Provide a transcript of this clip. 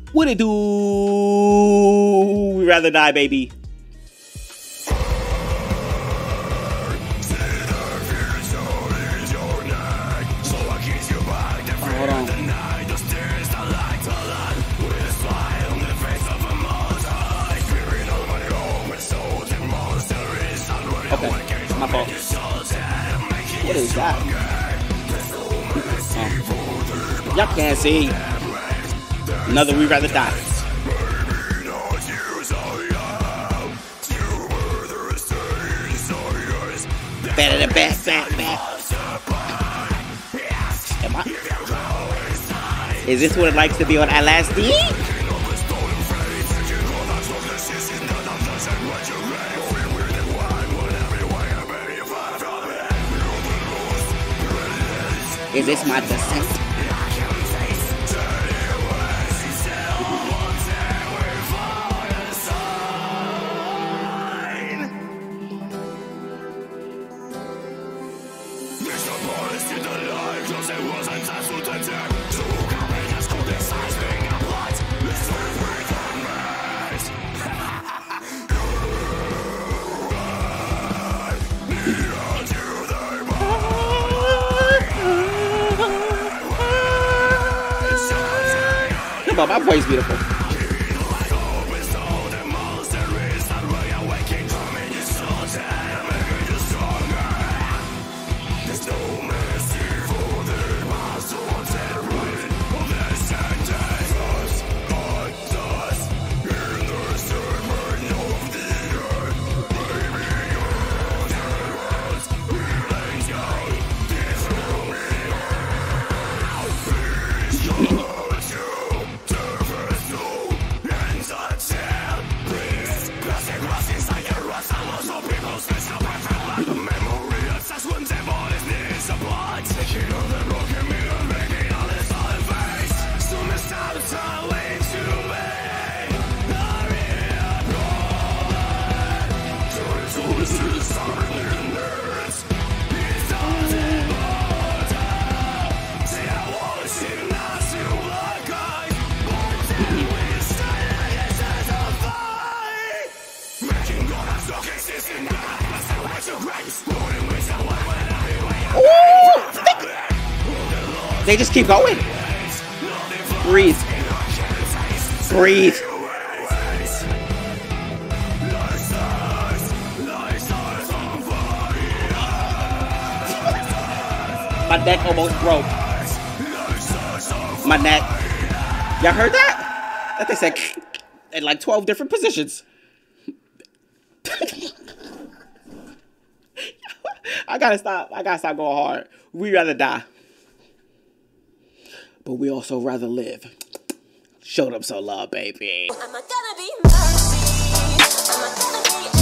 What it do? We rather die, baby. Hold on. Okay, my fault. What is that? Oh. Y'all can't see. Another We Rather Die. Better than best, Am I? Is this what it likes to be on LSD? Is this my descent? Come on, my voice is beautiful. They just keep going. Breathe. Breathe. My neck almost broke. My neck. Y'all heard that? That they said in like 12 different positions. I gotta stop going hard. We rather die. But we also rather live. Show them some love, baby. I'm not gonna be mercy. I'm not gonna be